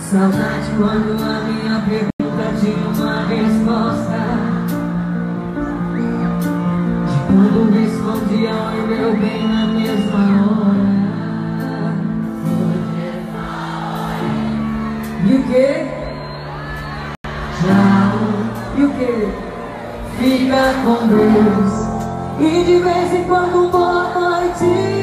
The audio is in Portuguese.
Saudade quando a minha pergunta tinha uma resposta, de quando respondia oi meu bem na mesma hora. E o que? Tchau. E o que? Fica com Deus. E de vez em quando boa noite.